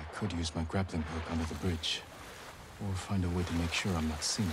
could use my grappling hook under the bridge, or find a way to make sure I'm not seen.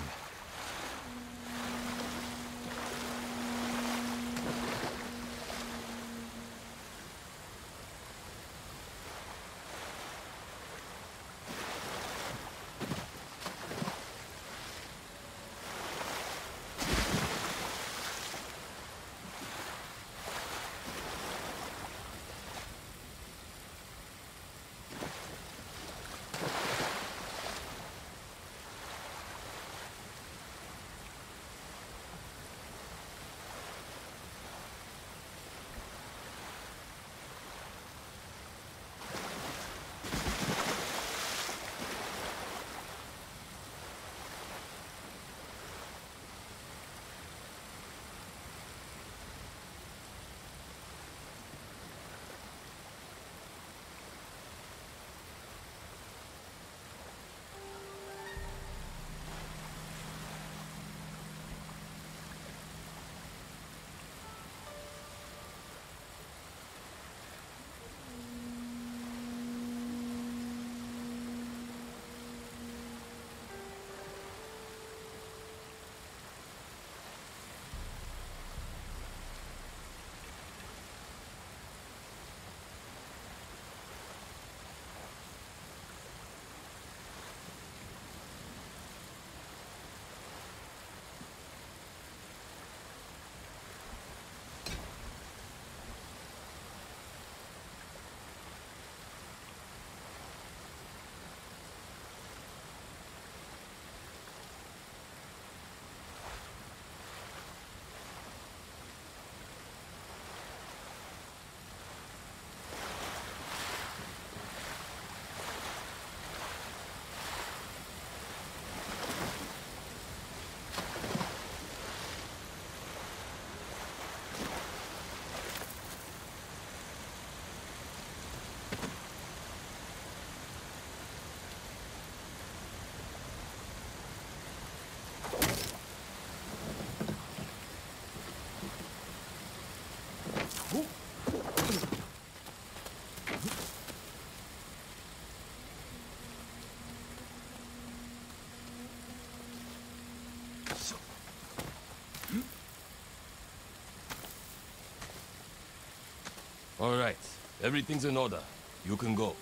All right. Everything's in order. You can go.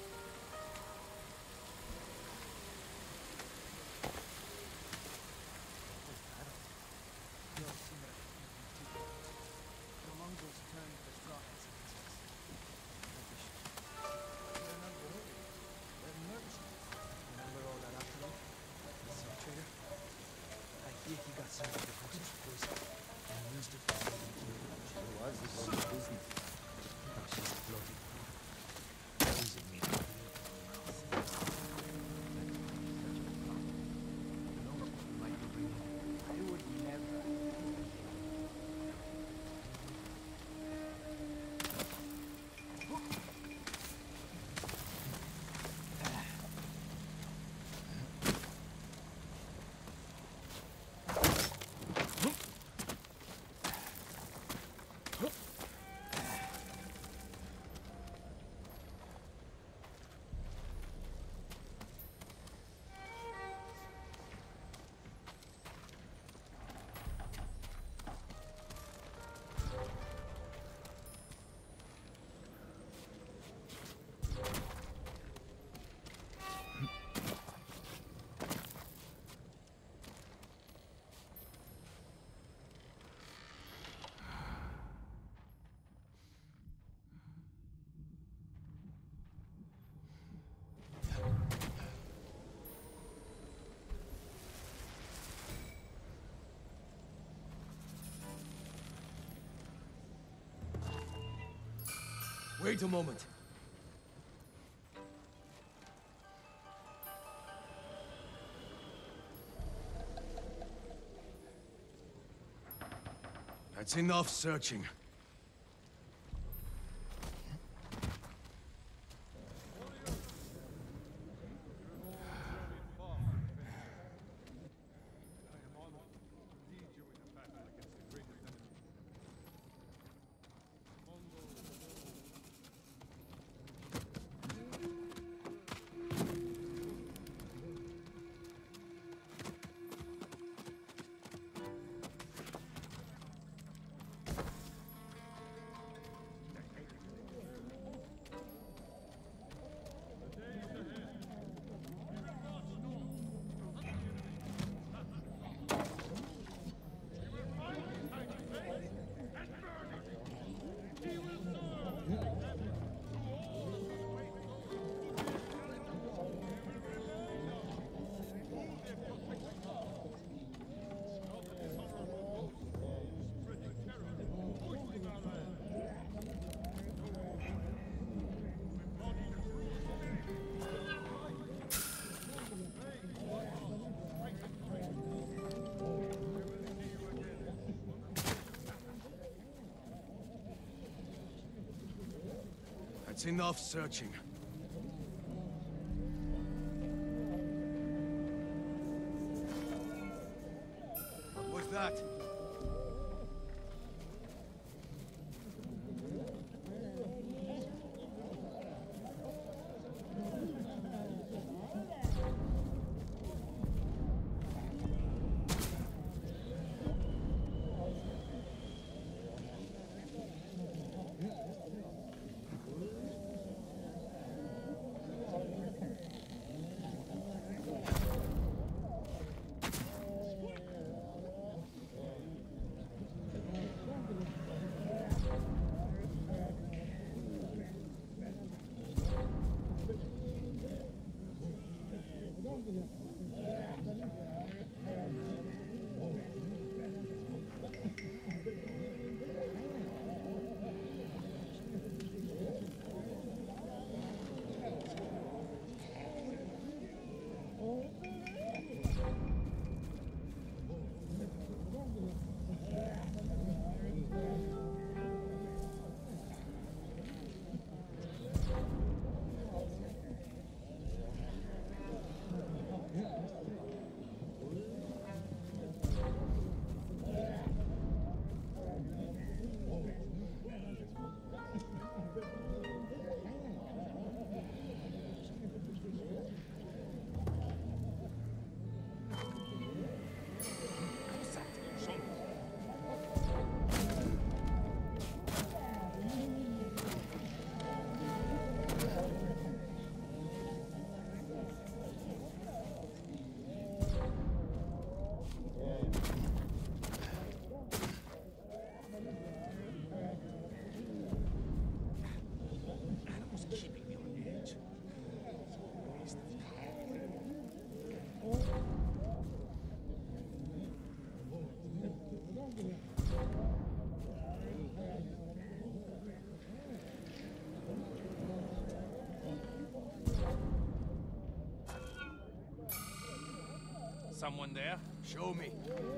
Wait a moment. That's enough searching. That's enough searching. What was that? Someone there? Show me.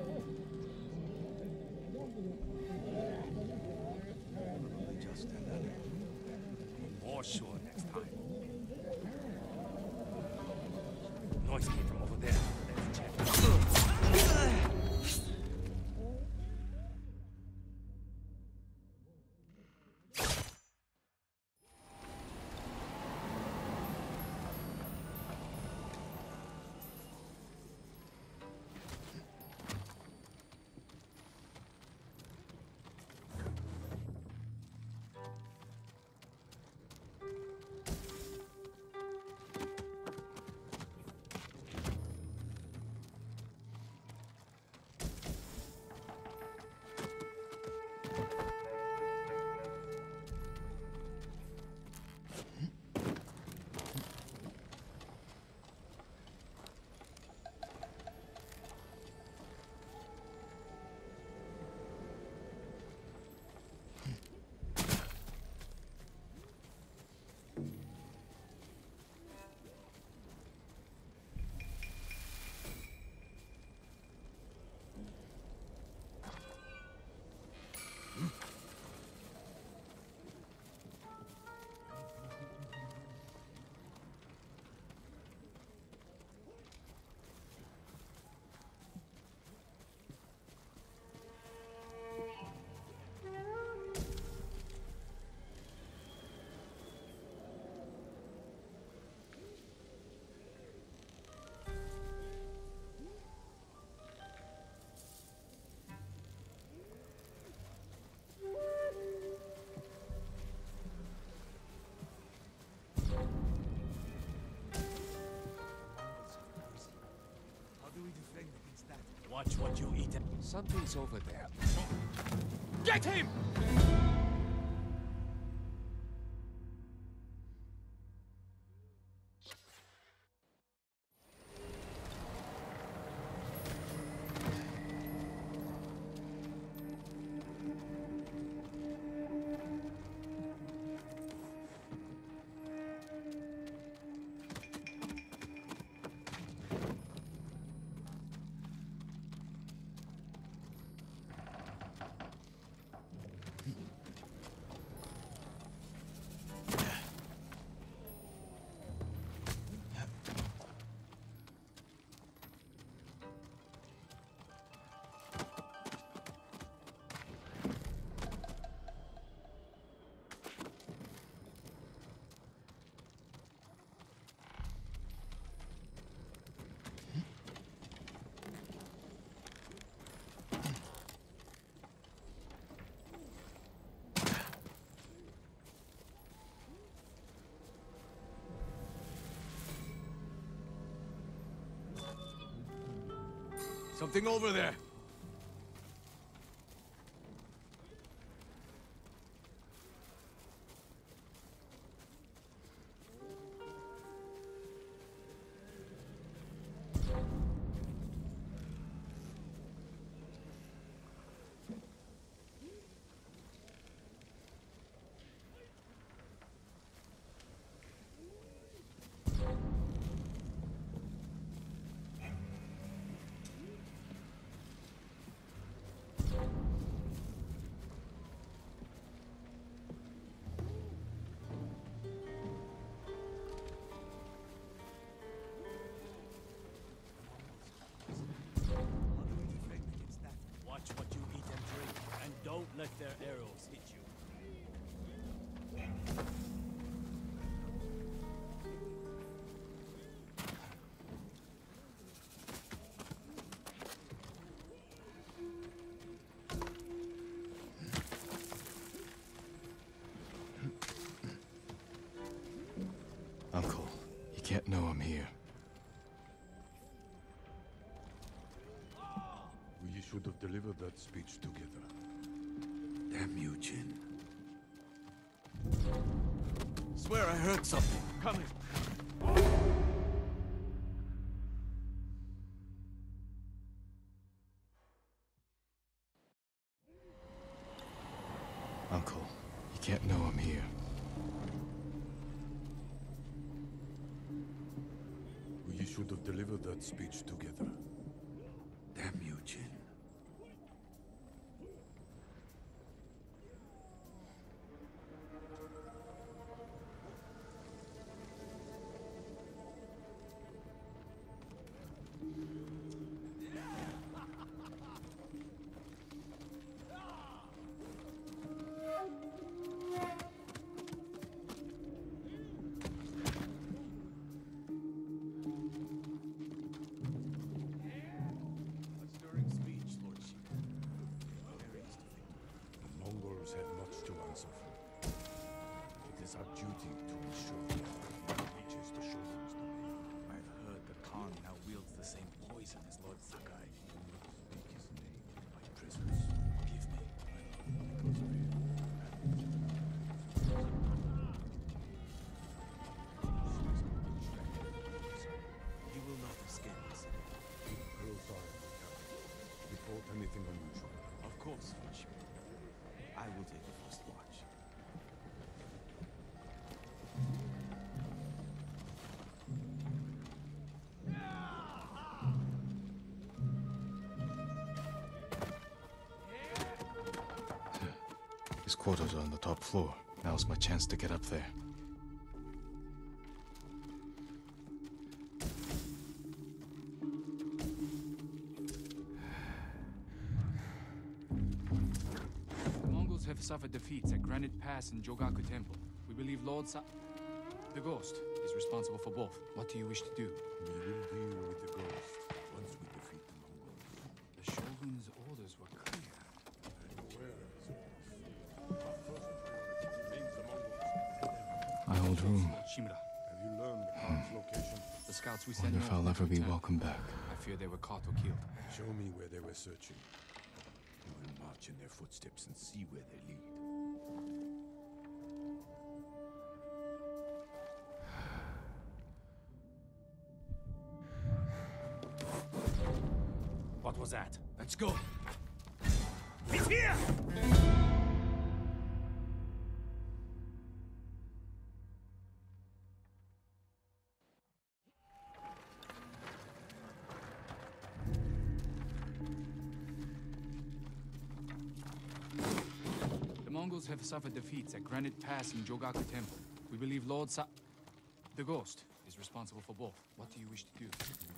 Just another. More sure next time. Noise came from over there. Let's check. Watch what you eat. Something's over there. Get him! Something over there. Watch what you eat and drink, and don't let their arrows hit you. Uncle, you can't know I'm here. We should have delivered that speech together. Damn you, Jin. Swear I heard something. Coming. Uncle, you can't know I'm here. We should have delivered that speech together. Damn you, Jin. Had much to answer for. It is our duty to ensure that it reaches the Shogun's domain. I've heard that Khan now wields the same poison as Lord Sakai. Speak his name to my prisoners. Forgive me. Because of you. You will not escape this. Close eye on the cabin. Report anything unusual. Of course, Lordship. I will take the first watch. His quarters are on the top floor. Now's my chance to get up there. Have suffered defeats at Granite Pass and Jogaku Temple. We believe the Ghost is responsible for both. What do you wish to do? We will deal with the ghost once we defeat the Mongols. The Shogun's orders were clear. I'm aware of his orders. Our first priority remains the Mongols. My old room. Shimura, Have you learned the Khan's location? the scouts we sent Wonder if north I'll ever be returned. welcome back. I fear they were caught or killed. Show me where they were searching. We will march in their footsteps and see where they lead. What was that? Let's go. It's here! The Mongols have suffered defeats at Granite Pass and Jogaku Temple. We believe the Ghost is responsible for both. What do you wish to do?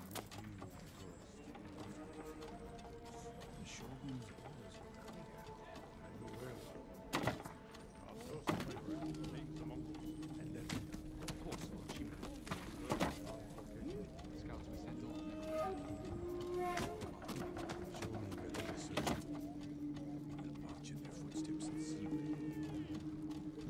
The Shogun's orders were clear. Our first priority remains the Mongols. And then, Of course, Lord Shimura. The scouts we sent north show me where they were searching. We will march in their footsteps and see where they lead.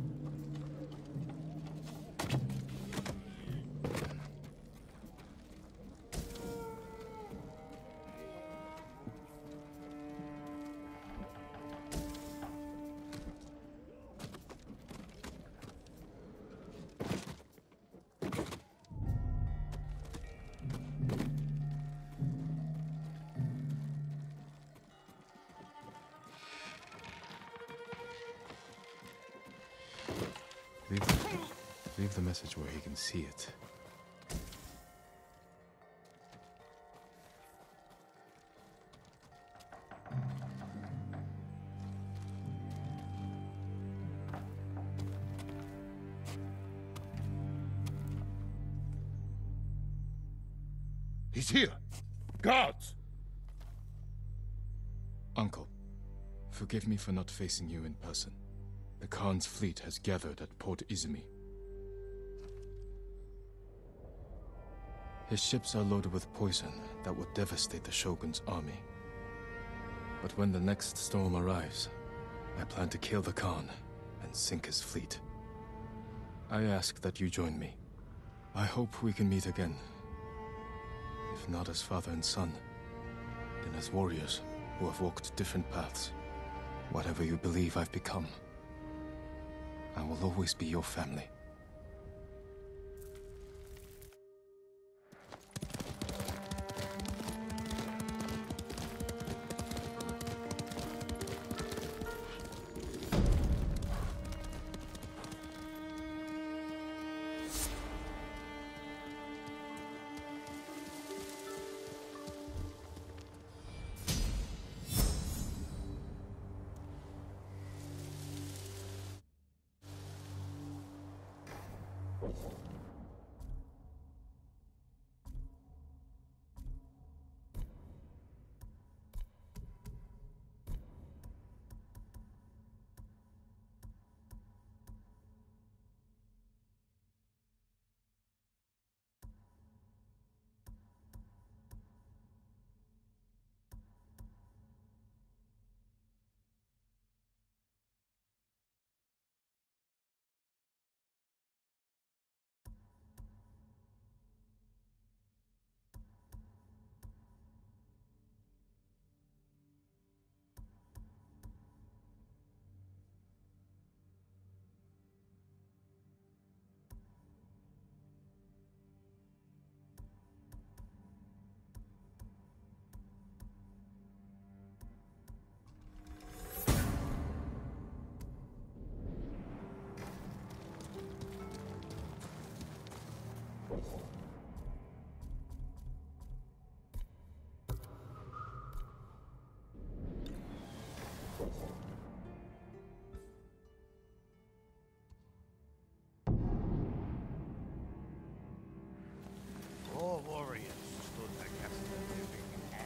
leave the message where he can see it. He's here! Guards! Uncle, forgive me for not facing you in person. The Khan's fleet has gathered at Port Izumi. His ships are loaded with poison that would devastate the Shogun's army. But when the next storm arrives, I plan to kill the Khan and sink his fleet. I ask that you join me. I hope we can meet again. If not as father and son, then as warriors who have walked different paths. Whatever you believe I've become, I will always be your family. All warriors stood against the living and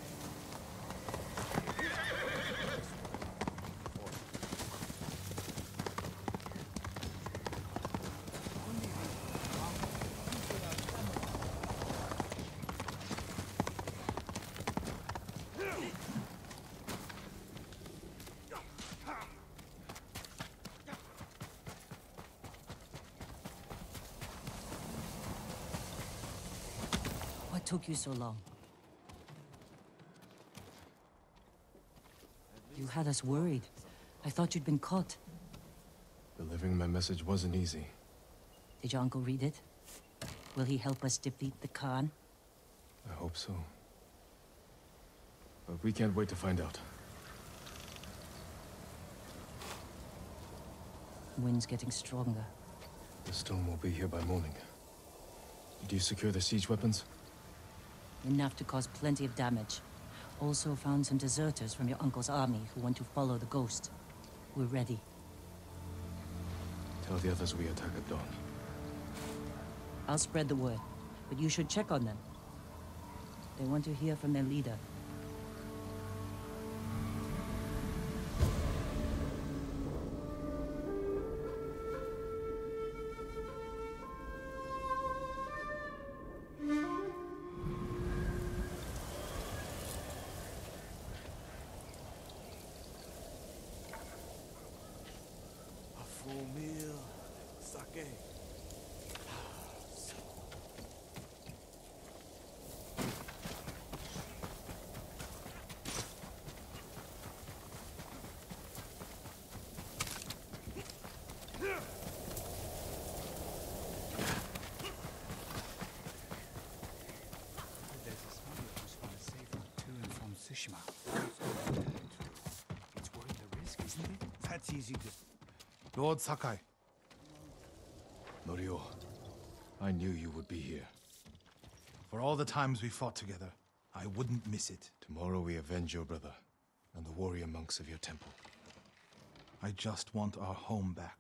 What took you so long? You had us worried. I thought you'd been caught. Delivering my message wasn't easy. Did your uncle read it? Will he help us defeat the Khan? I hope so. But we can't wait to find out. Wind's getting stronger. The storm will be here by morning. Did you secure the siege weapons? Enough to cause plenty of damage. Also found some deserters from your uncle's army who want to follow the ghost. We're ready. Tell the others we attack at dawn. I'll spread the word, but you should check on them. They want to hear from their leader. Full meal, sake. There's a smuggler who's found a safe route to and from Tsushima. It's worth the risk, isn't it? That's easy to... Lord Sakai. No Norio, I knew you would be here. For all the times we fought together, I wouldn't miss it. Tomorrow we avenge your brother and the warrior monks of your temple. I just want our home back.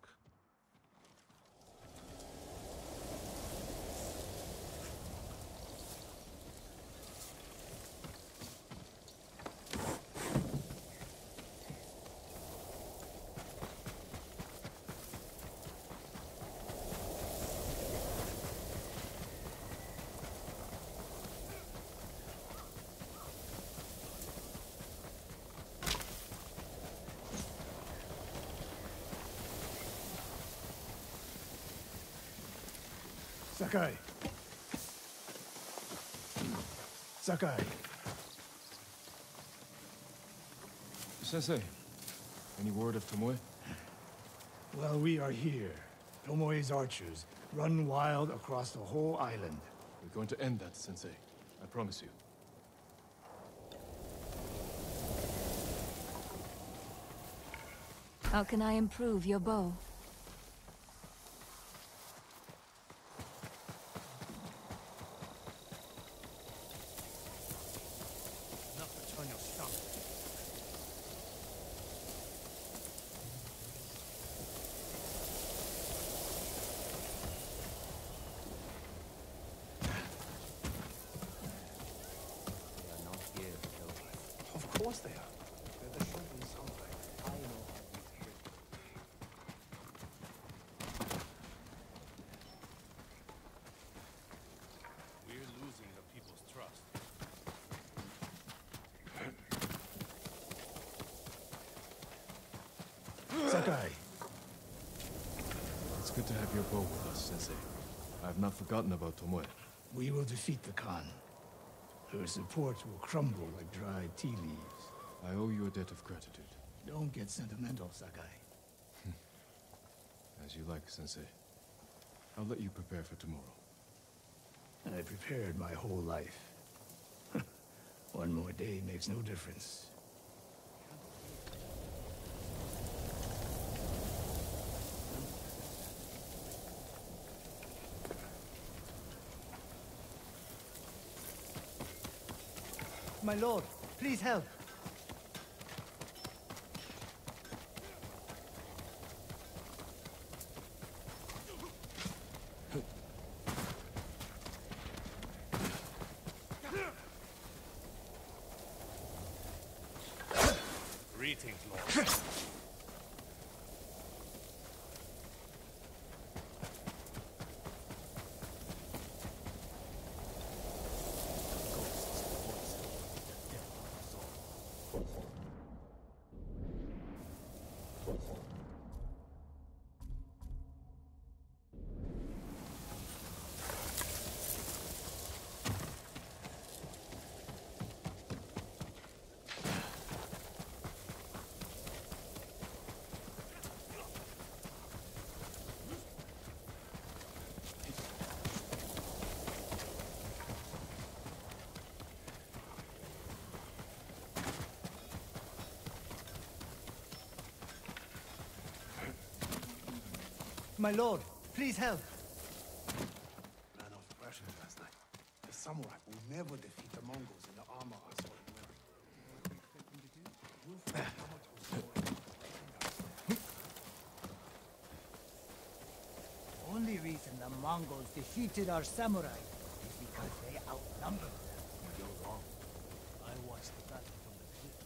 Sakai. Sakai. Sensei, any word of Tomoe? Well, we are here. Tomoe's archers run wild across the whole island. We're going to end that, Sensei. I promise you. How can I improve your bow? Of course they are. They're the Shogun Samurai. I know how to trick. We're losing the people's trust. Sakai. It's good to have your bow with us, Sensei. I have not forgotten about Tomoe. We will defeat the Khan. Her support will crumble like dried tea leaves. I owe you a debt of gratitude. Don't get sentimental, Sakai. As you like, Sensei. I'll let you prepare for tomorrow. I prepared my whole life. One more day makes no difference. My lord, please help. Greetings, Lord. My lord, please help. Ran off Russians last night. The samurai will never defeat the Mongols in the armor I saw him wearing. Only reason the Mongols defeated our samurai is because they outnumbered them. You're wrong. I watched the battle from the cliff.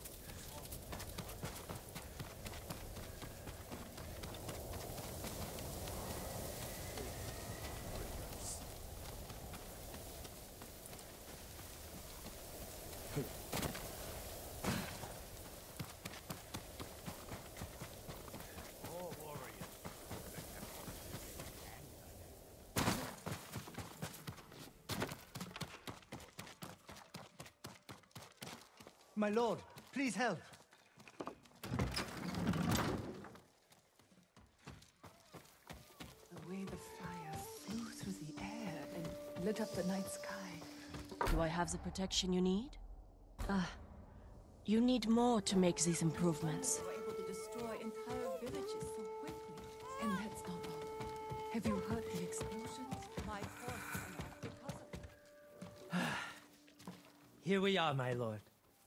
My lord, please help. The way the fire flew through the air and lit up the night sky. Do I have the protection you need? You need more to make these improvements. We were able to destroy entire villages so quickly. And that's not all. Have you You heard the explosions? My horse because of... Here we are, my lord.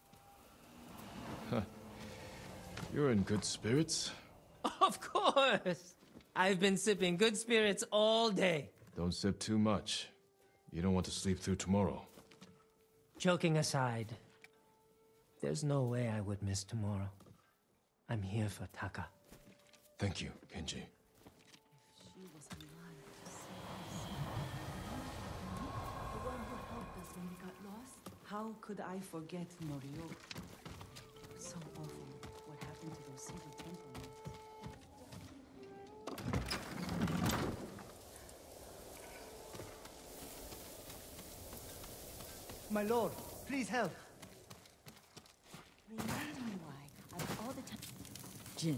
You're in good spirits? Of course! I've been sipping good spirits all day. Don't sip too much. You don't want to sleep through tomorrow. Joking aside, there's no way I would miss tomorrow. I'm here for Taka. Thank you, Kenji. She was alive to see us. The one who helped us when we got lost? How could I forget Norio? So awful what happened to those cedar temple monks. My lord, please help. Remind me why, out of all the time... Jin.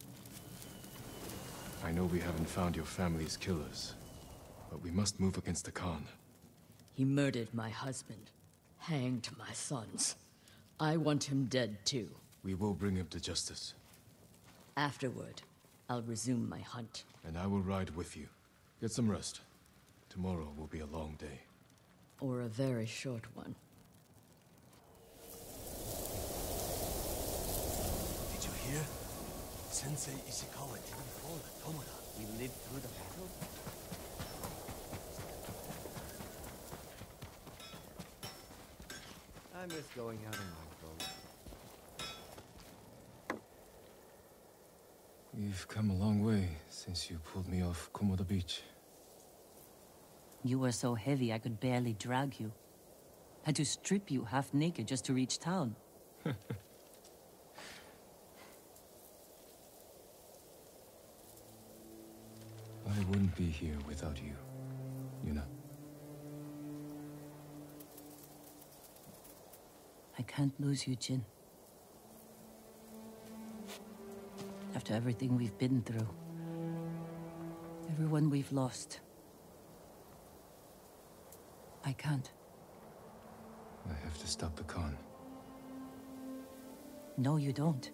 I know we haven't found your family's killers, but we must move against the Khan. He murdered my husband, hanged my sons. I want him dead too. We will bring him to justice. Afterward, I'll resume my hunt. And I will ride with you. Get some rest. Tomorrow will be a long day. Or a very short one. Did you hear? Sensei Ishikawa didn't fall at Tomoda. We lived through the battle? I miss going out on my boat. We've come a long way since you pulled me off Komoda Beach. You were so heavy I could barely drag you. Had to strip you half naked just to reach town. I wouldn't be here without you, Yuna. I can't lose you, Jin. After everything we've been through. Everyone we've lost. I can't. I have to stop the Khan. No, you don't.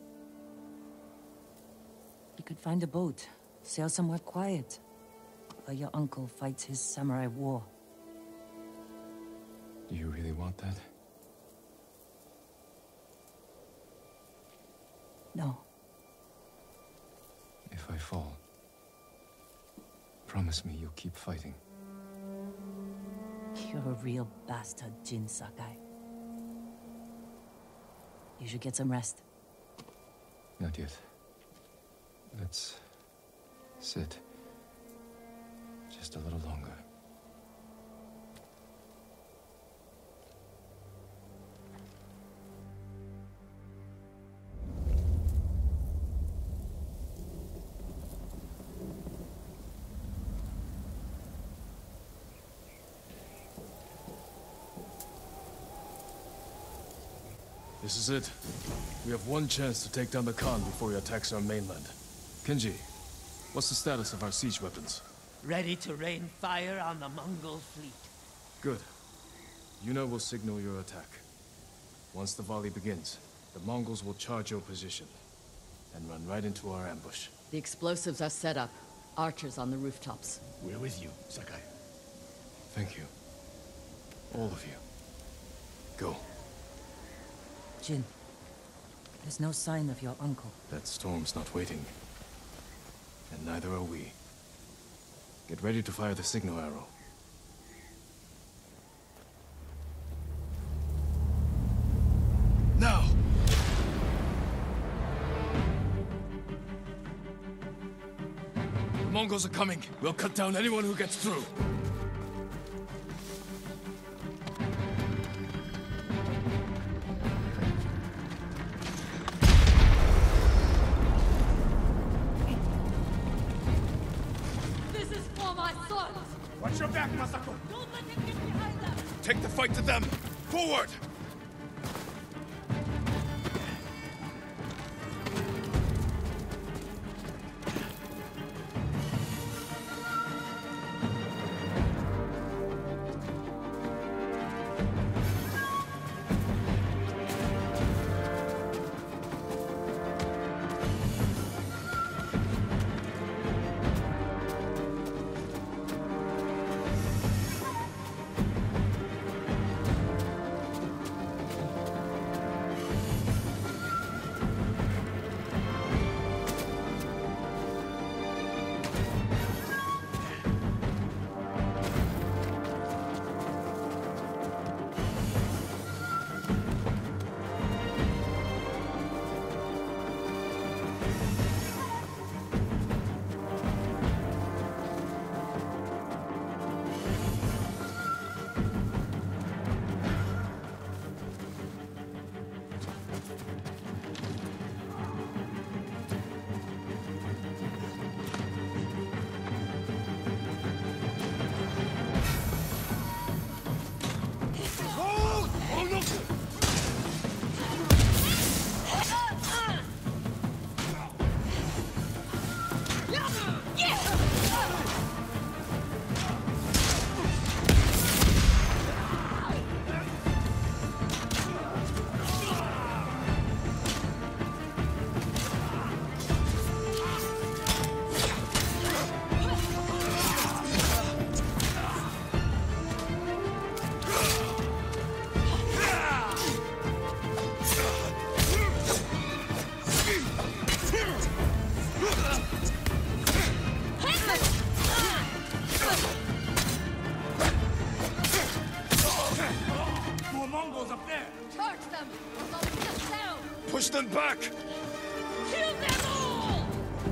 You could find a boat, sail somewhere quiet, while your uncle fights his samurai war. Do you really want that? No. If I fall, promise me you'll keep fighting. You're a real bastard, Jin Sakai. You should get some rest. Not yet. Let's sit. Just a little longer. This is it. We have one chance to take down the Khan before he attacks our mainland. Kenji, what's the status of our siege weapons? Ready to rain fire on the Mongol fleet. Good. Yuna will signal your attack. Once the volley begins, the Mongols will charge your position and run right into our ambush. The explosives are set up. Archers on the rooftops. We're with you, Sakai. Thank you. All of you. Go. Jin, there's no sign of your uncle. That storm's not waiting. And neither are we. Get ready to fire the signal arrow. Now! The Mongols are coming. We'll cut down anyone who gets through. Watch your back, Masako! Don't let him get behind them! Take the fight to them! Forward! them! Or they'll be just down! Push them back! Kill them all!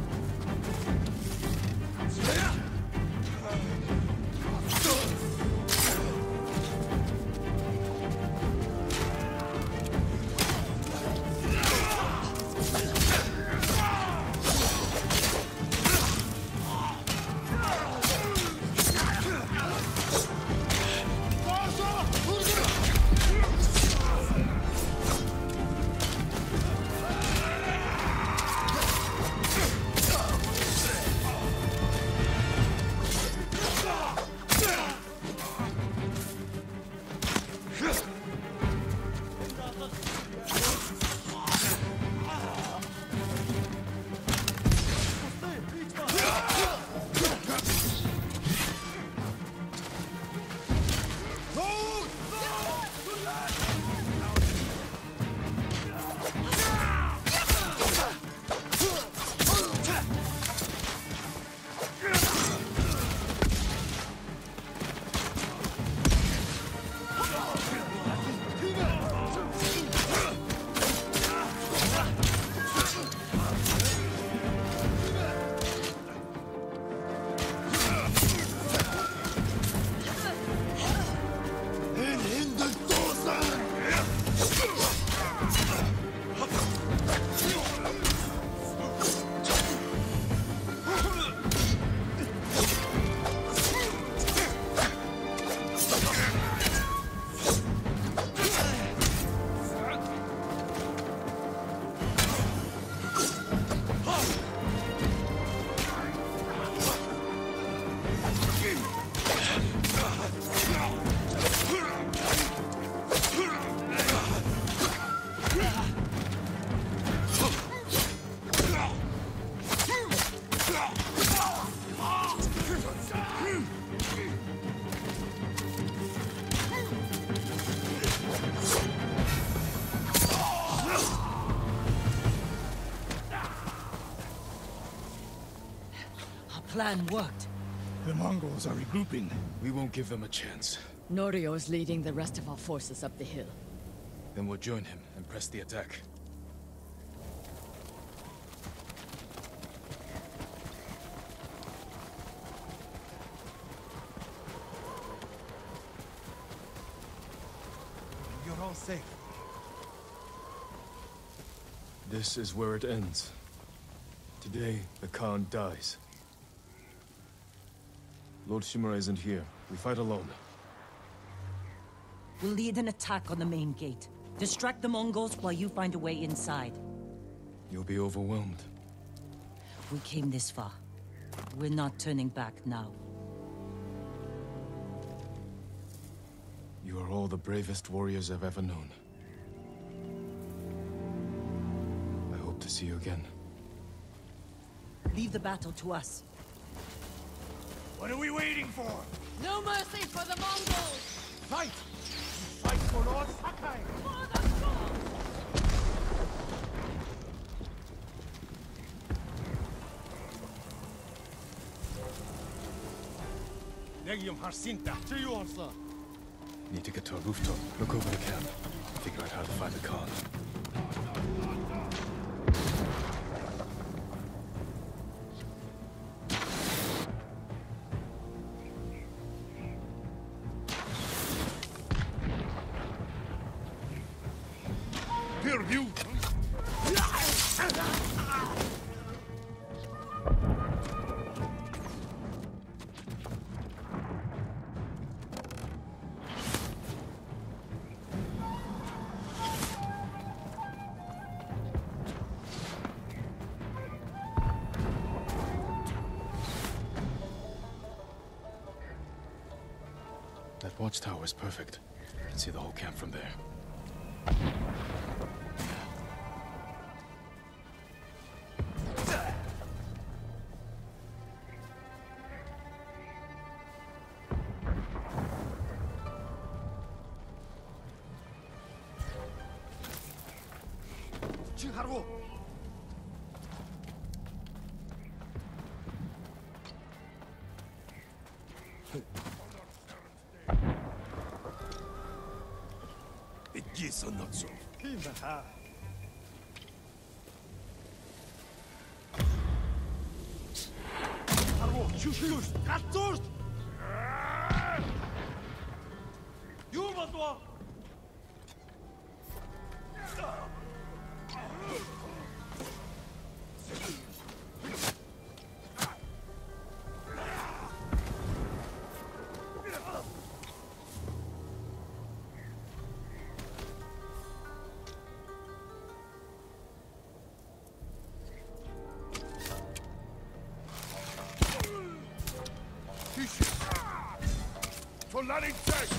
Plan worked. The Mongols are regrouping. We won't give them a chance. Norio is leading the rest of our forces up the hill. Then we'll join him and press the attack. You're all safe. This is where it ends. Today, the Khan dies. Lord Shimura isn't here. We fight alone. We'll lead an attack on the main gate. Distract the Mongols while you find a way inside. You'll be overwhelmed. We came this far. We're not turning back now. You are all the bravest warriors I've ever known. I hope to see you again. Leave the battle to us. What are we waiting for? No mercy for the Mongols! Fight! Fight for Lord Sakai! For the cause! Legium Harsinta, to you also. Need to get to a rooftop, look over the camp, figure out how to find the Khan. You! That watchtower is perfect. I can see the whole camp from there. Gisonotso. Arvo, çüşüyüz, katturt! Yumadua! Solari Czech!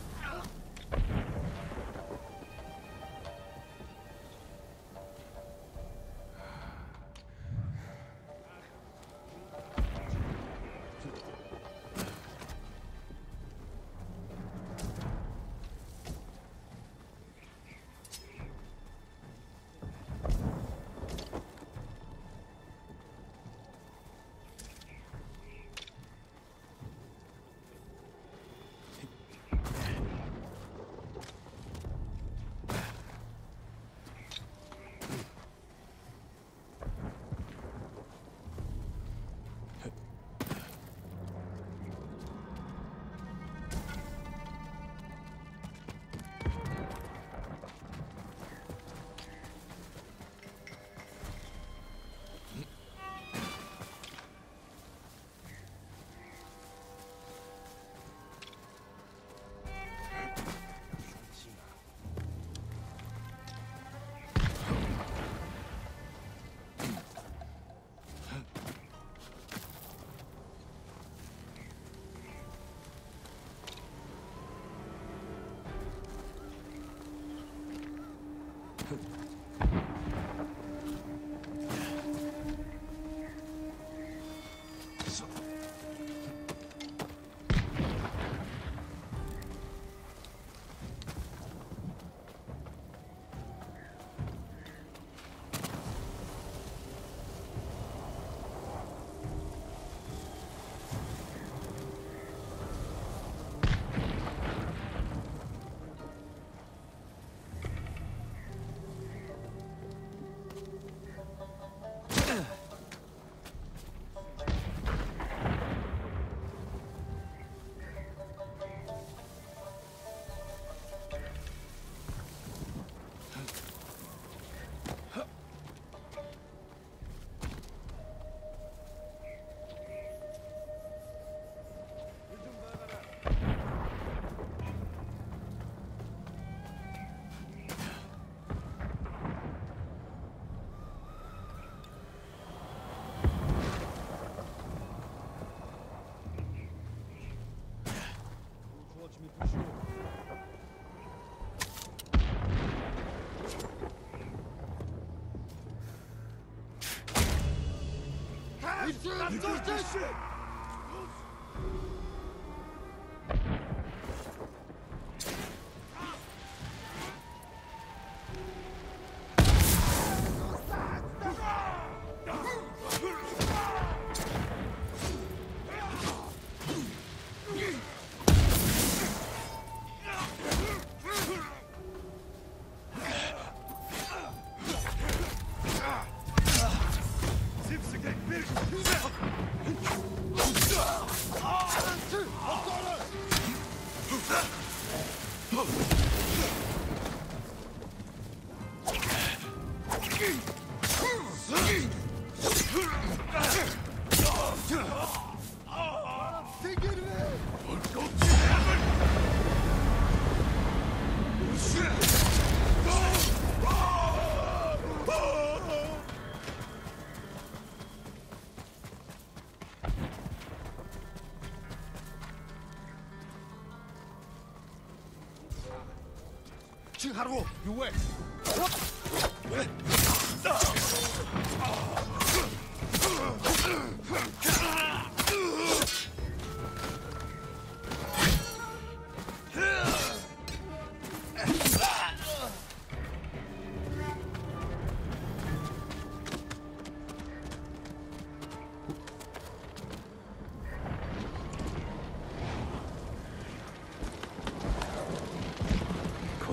Harvo, you wait.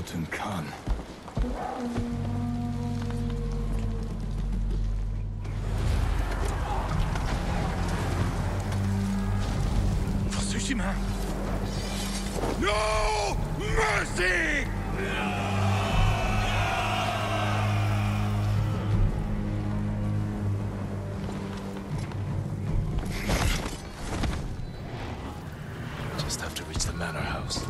Jotun Khan. For Tsushima! No mercy! Just have to reach the manor house.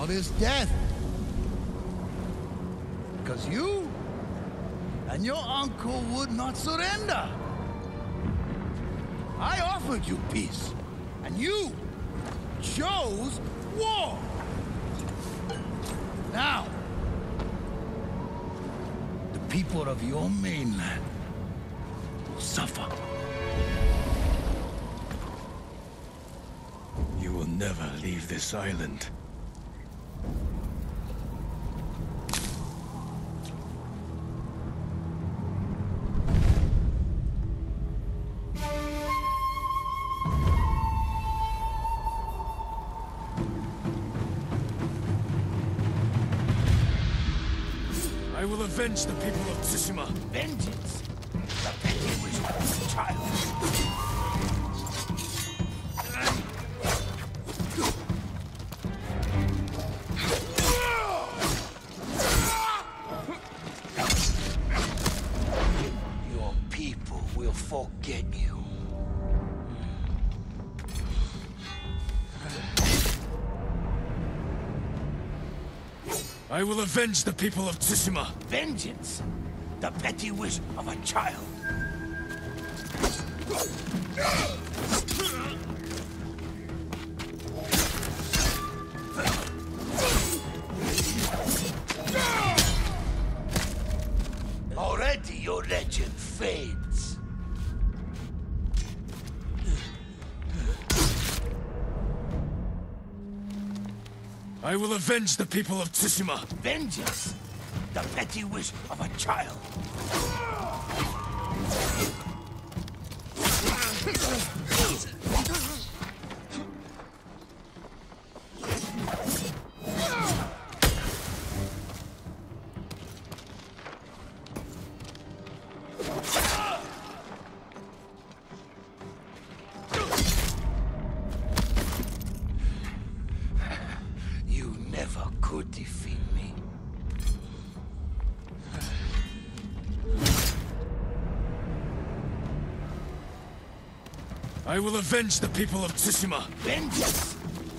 all this death? Because you and your uncle would not surrender. I offered you peace, and you chose war. Now, the people of your mainland will suffer. You will never leave this island. I will avenge the people of Tsushima. Vengeance? The petty wish of a child. Your people will forget you. I will avenge the people of Tsushima. Vengeance? The petty wish of a child. Already your legend fades. I will avenge the people of Tsushima. Vengeance? The petty wish of a child. You never could defeat me. I will avenge the people of Tsushima. Vengeance!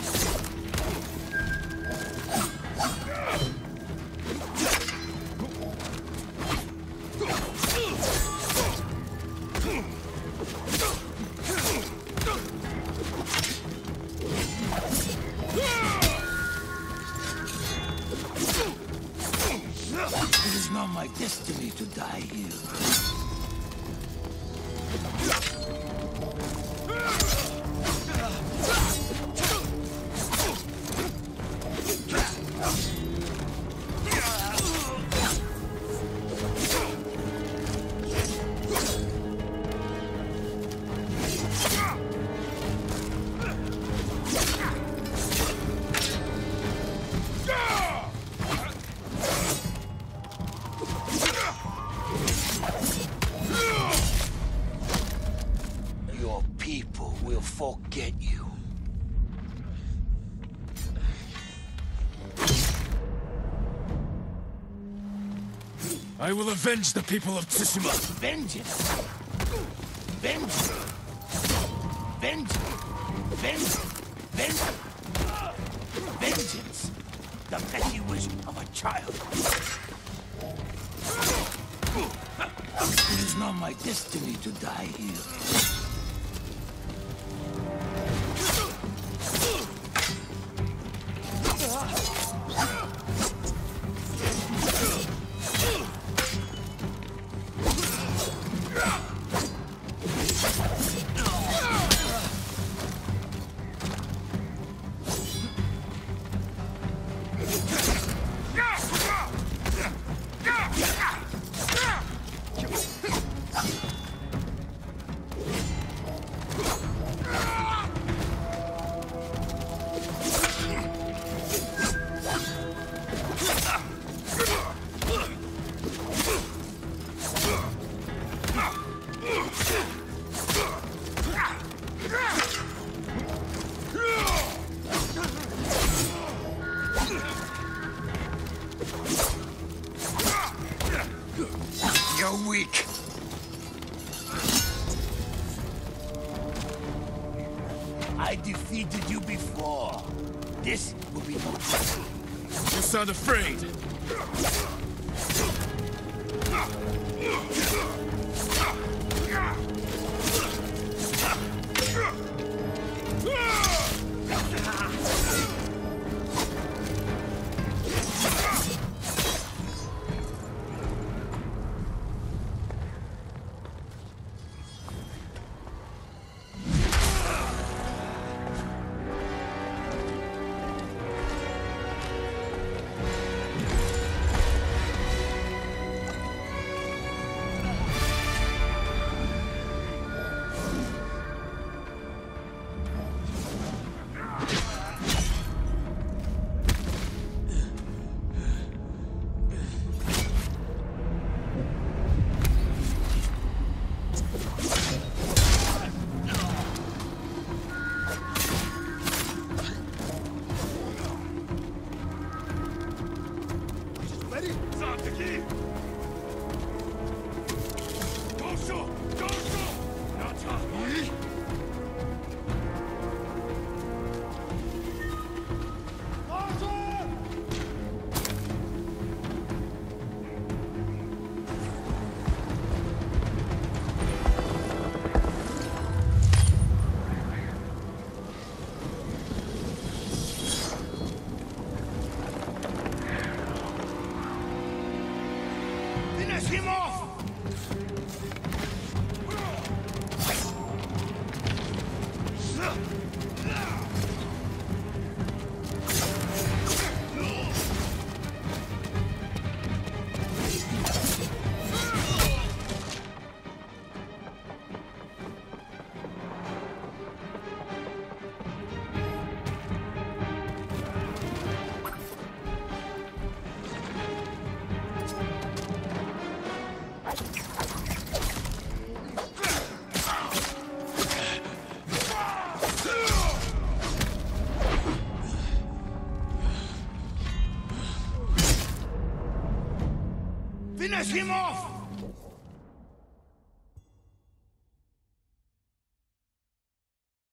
It is not my destiny to die here. Your people will forget you. I will avenge the people of Tsushima. Vengeance! Vengeance! Vengeance! Vengeance! Vengeance! Vengeance! The petty wish of a child. It is not my destiny to die here. You're weak. I defeated you before. This will be no trouble. You sound afraid. Finish him off! Finish him off!